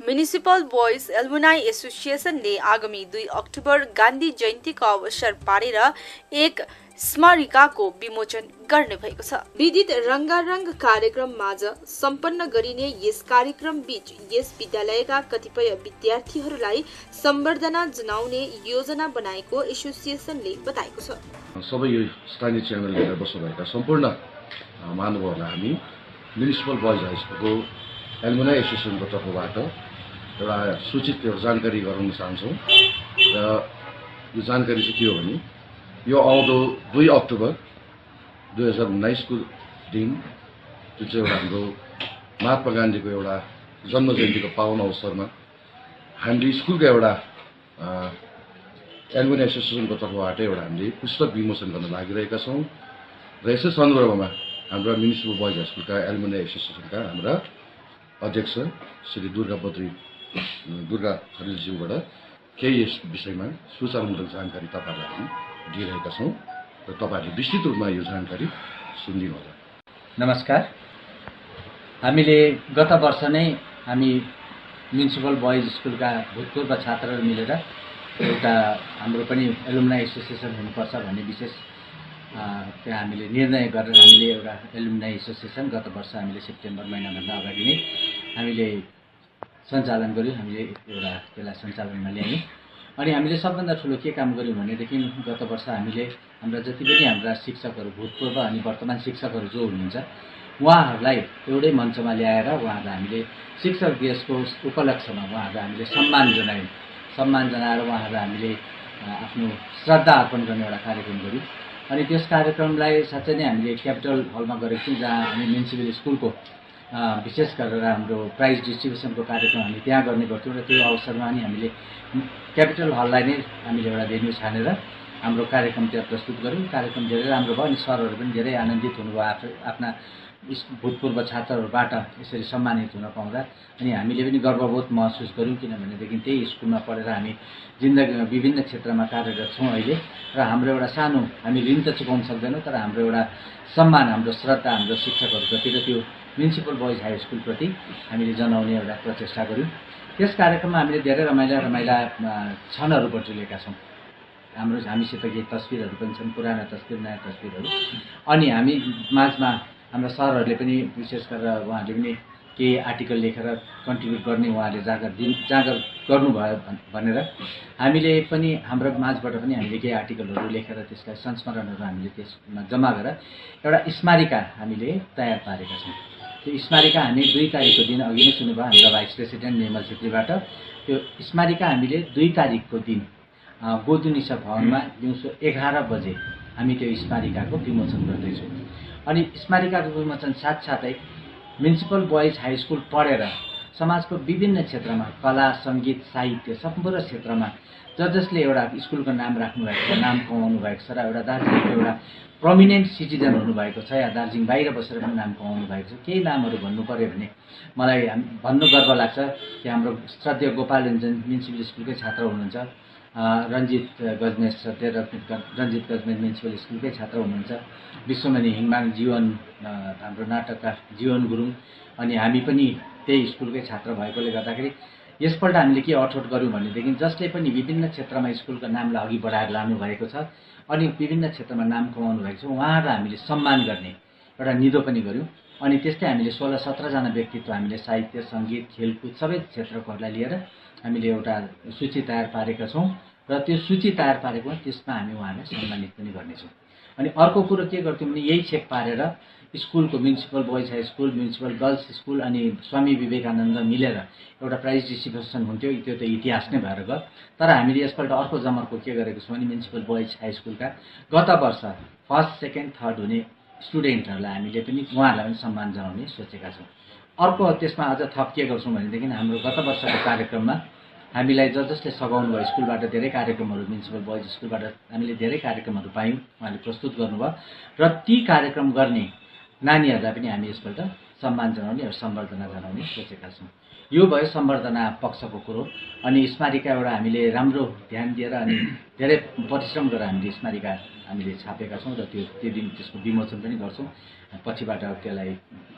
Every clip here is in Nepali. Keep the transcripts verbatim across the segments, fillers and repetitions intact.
म्युनिसिपल बोइज एल्युमनाई एसोसिएसनले आगामी दुई अक्टोबर गान्धी जयन्तीको अवसर पारेर एक स्मारिकाको विमोचन गर्ने भएको छ। विदित रंगारंग कार्यक्रम माझ सम्पन्न गरिने यस कार्यक्रम बीच यस विद्यालयका कतिपय विद्यार्थीहरूलाई सम्बर्धना जनाउने योजना बनाएको एसोसिएसनले बताएको छ। सबै यो स्थानीय च्यानल हेरेर बस्नुभएका सम्पूर्ण महानुभावहरूलाई हामी म्युनिसिपल बोइज हाई स्कुलको एल्युमनाई एसोसिएसनको तर्फबाट एउटा सूचित जानकारी गराउन चाहन्छौँ। र यो जानकारी चाहिँ के हो भने यो आउँदो दुई अक्टोबर दुई हजार उन्नाइसको दिन जुन चाहिँ एउटा हाम्रो महात्मा गान्धीको एउटा जन्म जयन्तीको पावन अवसरमा हामीले स्कुलको एउटा एल्युमनाई एसोसिएसनको तर्फबाट एउटा हामीले पुस्तक विमोचन गर्न लागिरहेका छौँ। र यसै सन्दर्भमा हाम्रा म्युनिसिपल बोइज हाई स्कुलका एल्युमनाई एसोसिएसनका हाम्रा अध्यक्ष श्री दुर्गा बद्री दुर्गा खरेलज्यूबाट केही यस विषयमा सूचनामूलक जानकारी तपाईँहरूलाई हामी दिइरहेका छौँ र तपाईँहरूले विस्तृत रूपमा यो जानकारी सुनिदिनु होला। नमस्कार। हामीले गत वर्ष नै हामी म्युनिसिपल बोइज स्कुलका भूतपूर्व छात्रहरू मिलेर एउटा हाम्रो पनि एल्युमनाई एसोसिएसन हुनुपर्छ भन्ने विशेष त्यहाँ हामीले निर्णय गरेर हामीले एउटा एल्युमनाई एसोसिएसन गत वर्ष हामीले सेप्टेम्बर महिनाभन्दा अगाडि नै हामीले सञ्चालन गऱ्यौँ। हामीले एउटा त्यसलाई सञ्चालनमा ल्यायौँ। अनि हामीले सबभन्दा ठुलो के काम गऱ्यौँ भनेदेखि गत वर्ष हामीले हाम्रा जति पनि हाम्रा शिक्षकहरू भूतपूर्व अनि वर्तमान शिक्षकहरू जो हुनुहुन्छ उहाँहरूलाई एउटै मञ्चमा ल्याएर उहाँहरूलाई हामीले शिक्षक दिवसको उपलक्ष्यमा उहाँहरूलाई हामीले सम्मान जनायौँ। सम्मान जनाएर उहाँहरूलाई हामीले आफ्नो श्रद्धा अर्पण गर्ने एउटा कार्यक्रम गऱ्यौँ। अनि त्यस कार्यक्रमलाई साँच्चै नै हामीले क्यापिटल हलमा गरेको थियौँ, जहाँ हामी म्युनिसिपल स्कुलको विशेष गरेर हाम्रो प्राइज डिस्ट्रिब्युसनको कार्यक्रम हामी त्यहाँ गर्ने गर्थ्यौँ। र त्यो अवसरमा नि हामीले क्यापिटल हललाई नै हामीले एउटा भेन्यू छानेर हाम्रो कार्यक्रम त्यहाँ प्रस्तुत गऱ्यौँ। कार्यक्रम धेरै राम्रो भयो अनि सरहरू पनि धेरै आनन्दित हुनुभयो आफ्नो आफ्ना भूतपूर्व छात्रहरूबाट यसरी सम्मानित हुन पाउँदा। अनि हामीले पनि गर्वबोध महसुस गऱ्यौँ, किनभनेदेखि त्यही स्कुलमा पढेर हामी जिन्दगीमा विभिन्न क्षेत्रमा कार्यरत छौँ अहिले। र हाम्रो एउटा सानो हामी ऋण त चुकाउन सक्दैनौँ, तर हाम्रो एउटा सम्मान, हाम्रो श्रद्धा हाम्रो शिक्षकहरूप्रति र त्यो म्युनिसिपल बोइज हाई स्कुलप्रति हामीले जनाउने एउटा प्रचेष्टा गऱ्यौँ। त्यस कार्यक्रममा हामीले धेरै रमाइला रमाइला क्षणहरू बटुलेका छौँ। हाम्रो हामीसित केही तस्विरहरू पनि छन्, पुराना तस्विर नयाँ तस्विरहरू। अनि हामी माझमा हाम्रा सरहरूले पनि विशेष गरेर उहाँहरूले पनि केही आर्टिकल लेखेर कन्ट्रिब्युट गर्ने उहाँहरूले जागर दिन जागर गर्नुभयो भनेर हामीले पनि हाम्रो माझबाट पनि हामीले केही आर्टिकलहरू लेखेर त्यसलाई संस्मरणहरू हामीले त्यसमा जम्मा गरेर एउटा स्मारिका हामीले तयार पारेका छौँ। त्यो स्मारिका हामी दुई तारिकको दिन अघि नै सुन्नुभयो हाम्रा भाइस प्रेसिडेन्ट निर्मल छेत्रीबाट। त्यो स्मारिका हामीले दुई तारिकको दिन गोदुनिसा भवनमा दिउँसो एघार बजे हामी त्यो स्मारिकाको विमोचन गर्दैछौँ। अनि स्मारिकाको विमोचन साथसाथै म्युनिसिपल बोइज हाई स्कुल पढेर समाजको विभिन्न क्षेत्रमा कला, सङ्गीत, साहित्य सम्पूर्ण क्षेत्रमा ज जसले एउटा स्कुलको नाम राख्नुभएको छ, नाम कमाउनु भएको छ र एउटा दार्जिलिङको एउटा प्रमिनेन्ट सिटिजन हुनुभएको छ या दार्जिलिङ बाहिर बसेर पनि नाम कमाउनु भएको छ। केही नामहरू भन्नु पऱ्यो भने मलाई भन्नु गर्व लाग्छ कि हाम्रो श्रद्धेय गोपाल रञ्जन म्युनिसिपल स्कुलकै छात्र हुनुहुन्छ, रञ्जित गजमेर श्रद्धेय रञ्जित गजमेर म्युनिसिपल स्कुलकै छात्र हुनुहुन्छ, विश्वमणि हिङमाङ जीवन हाम्रो नाटककार जीवन गुरुङ, अनि हामी पनि त्यही स्कुलकै छात्र भएकोले गर्दाखेरि यसपल्ट हामीले के अठोट गऱ्यौँ भनेदेखि जसले पनि विभिन्न क्षेत्रमा स्कुलको नामलाई अघि बढाएर लानुभएको छ अनि विभिन्न क्षेत्रमा नाम कमाउनु भएको छ उहाँहरूलाई हामीले सम्मान गर्ने एउटा निधो पनि गऱ्यौँ। अनि त्यस्तै हामीले सोह्र सत्रजना व्यक्तित्व हामीले साहित्य, सङ्गीत, खेलकुद सबै क्षेत्रकोहरूलाई लिएर हामीले एउटा सूची तयार पारेका छौँ र त्यो सूची तयार पारेकोमा त्यसमा हामी उहाँलाई सम्मानित पनि गर्नेछौँ। अनि अर्को कुरो के गर्थ्यौँ भने यही छेक पारेर स्कुलको municipal boys high school, municipal girls school अनि स्वामी विवेकानन्द मिलेर एउटा प्राइज डिस्ट्रिब्युसन हुन्थ्यो। त्यो त इतिहास नै भएर गयो। तर हामीले यसपल्ट अर्को जमर्को के गरेको छौँ भने म्युनिसिपल बोइज हाई स्कुलका गत वर्ष फर्स्ट, सेकेन्ड, थर्ड हुने स्टुडेन्टहरूलाई हामीले पनि उहाँहरूलाई पनि सम्मान जनाउने सोचेका छौँ। अर्को त्यसमा अझ थप के गर्छौँ भनेदेखि हाम्रो गत वर्षको कार्यक्रममा हामीलाई ज जसले सघाउनु भयो स्कुलबाट धेरै कार्यक्रमहरू म्युनिसिपल बोइज स्कुलबाट हामीले धेरै कार्यक्रमहरू पायौँ, उहाँले प्रस्तुत गर्नुभयो र ती कार्यक्रम गर्ने नानीहरूलाई पनि हामी यसपल्ट सम्मान जनाउने र सम्बर्धना जनाउने सोचेका छौँ। यो भयो सम्बर्धना पक्षको कुरो। अनि स्मारिका एउटा हामीले राम्रो ध्यान दिएर अनि धेरै परिश्रम गरेर हामीले स्मारिका हामीले छापेका छौँ र त्यो त्यो दिन त्यसको विमोचन पनि गर्छौँ। पछिबाट त्यसलाई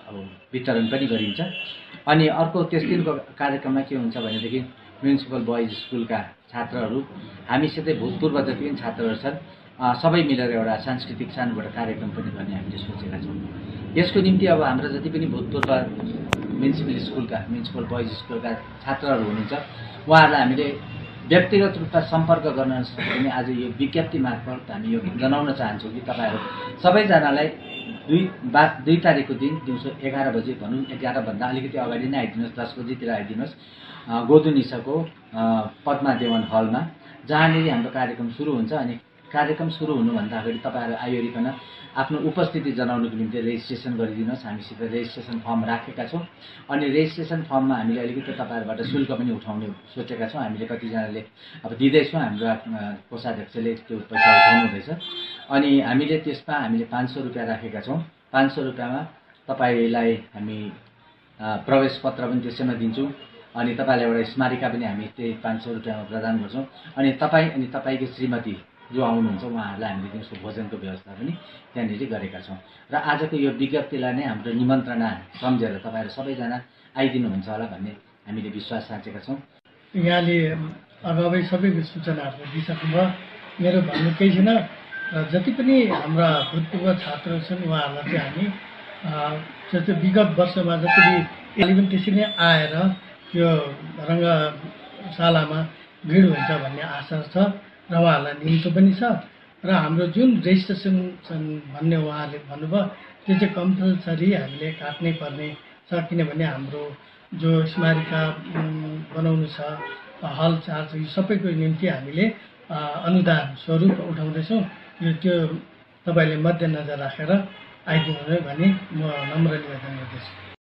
अब वितरण पनि गरिन्छ। अनि अर्को त्यस दिनको कार्यक्रममा के हुन्छ भनेदेखि म्युनिसिपल बोइज स्कुलका छात्रहरू हामीसितै भूतपूर्व जति पनि छात्रहरू छन् सबै मिलेर एउटा सांस्कृतिक सानोबाट कार्यक्रम पनि गर्ने हामीले सोचेका छौँ। यसको निम्ति अब हाम्रो जति पनि भूतपूर्व म्युनिसिपल स्कुलका म्युनिसिपल बोइज स्कुलका छात्रहरू हुनुहुन्छ उहाँहरूलाई हामीले व्यक्तिगत रूपमा सम्पर्क गर्न सक्ने आज यो विज्ञप्ति मार्फत हामी यो जनाउन चाहन्छौँ कि तपाईँहरू सबैजनालाई दुई बा दुई तारिकको दिन दिउँसो एघार बजे भनौँ एघारभन्दा अलिकति अगाडि नै आइदिनुहोस्, दस बजीतिर आइदिनुहोस् गोदुनिसाको पद्मा देवन हलमा, जहाँनिर हाम्रो कार्यक्रम सुरु हुन्छ। अनि कार्यक्रम सुरु हुनुभन्दा अगाडि तपाईँहरू आइवरिकन आफ्नो उपस्थिति जनाउनुको निम्ति रेजिस्ट्रेसन गरिदिनुहोस्। हामीसित रेजिस्ट्रेसन फर्म राखेका छौँ अनि रेजिस्ट्रेसन फर्ममा हामीले अलिकति तपाईँहरूबाट शुल्क पनि उठाउने सोचेका छौँ। हामीले कतिजनाले अब दिँदैछौँ, हाम्रो कोषाध्यक्षले त्यो पैसा उठाउनु हुँदैछ। अनि हामीले त्यसमा हामीले पाँच सौ रुपियाँ राखेका छौँ। पाँच सौ रुपियाँमा तपाईँलाई हामी प्रवेश पत्र पनि त्यसैमा दिन्छौँ अनि तपाईँलाई एउटा स्मारिका पनि हामी त्यही पाँच सौ रुपियाँमा प्रदान गर्छौँ। अनि तपाईँ अनि तपाईँको श्रीमती जो आउनुहुन्छ उहाँहरूलाई हामीले दिउँसो भोजनको व्यवस्था पनि त्यहाँनिर गरेका छौँ। र आजको यो विज्ञप्तिलाई नै हाम्रो निमन्त्रणा सम्झेर तपाईँहरू सबैजना आइदिनुहुन्छ होला भन्ने हामीले विश्वास साँचेका छौँ। यहाँले अगावै सबै सूचनाहरू दिइसक्नुभयो। मेरो भन्नु केही छैन। जति पनि हाम्रा भूतपूर्व छात्रहरू छन् उहाँहरूलाई चाहिँ हामी जस्तो विगत वर्षमा जति अहिले पनि त्यसरी नै आएर यो रङ्गशालामा भिड हुन्छ भन्ने आशा छ र उहाँहरूलाई निम्तो पनि छ। र हाम्रो जुन रेजिस्ट्रेसन भन्ने उहाँहरूले भन्नुभयो त्यो चाहिँ कम्पलसरी हामीले काट्नै पर्ने छ, किनभने हाम्रो जो स्मारिका बनाउनु छ, हल चार्ज, यो सबैको निम्ति हामीले अनुदान स्वरूप उठाउँदैछौँ। यो त्यो तपाईँले मध्यनजर राखेर आइदिनु भने म नम्र निवेदन गर्दछु।